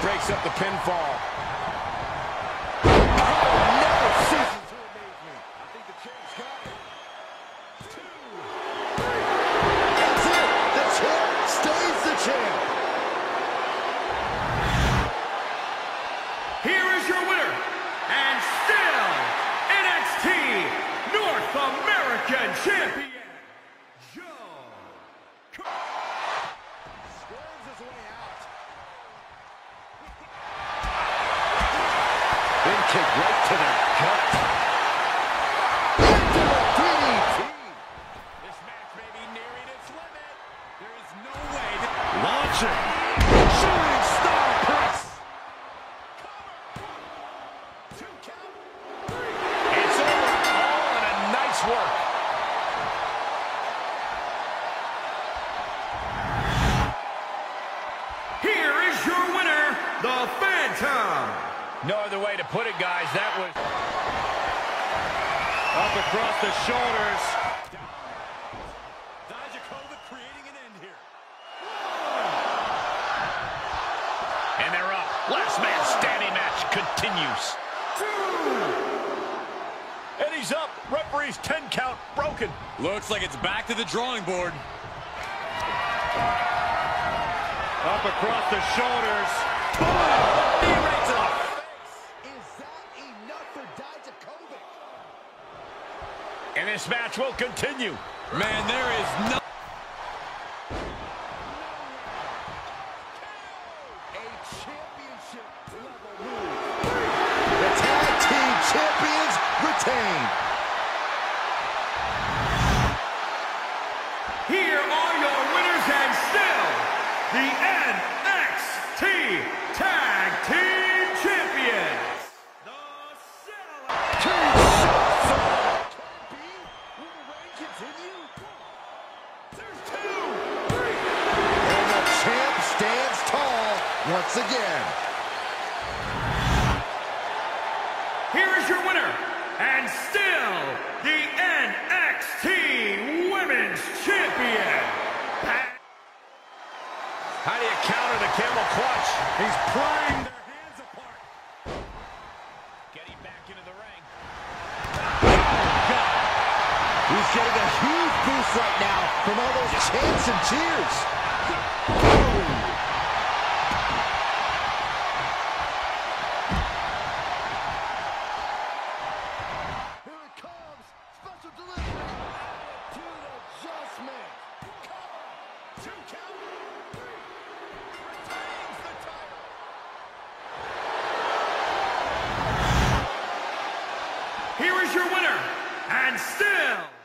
breaks up the pinfall. Here is your winner, and still NXT North American Champion, Joe. Swerves his way out. Big kick right to the gut. Into the DDT. This match may be nearing its limit. There is no way to... Launching. Shooting star press. It's over. All in a nice work. Here is your winner, the Phantom. No other way to put it, guys. That was up across the shoulders. Dijakovic creating an end here. And they're up. Last man standing match continues. 2. And he's up. Referee's 10 count broken. Looks like it's back to the drawing board. Up across the shoulders. Boom! He rakes it off. Is that enough for Dijakovic? And this match will continue. Man, there is no... A championship level move. The tag team champions retain. Here are your winners, and still the NXT Tag Team Champions, the Sellouts. Will the reign continue? There's 2, 3. And the champ stands tall once again. Here is your winner, and still the NXT Women's Champion. How do you counter the camel clutch? He's prying their hands apart. Getting back into the ring. Oh, God. He's getting a huge boost right now from all those chants and cheers. Oh. Here it comes. Special delivery. Attitude adjustment. Cover. 2 count. Here is your winner, and still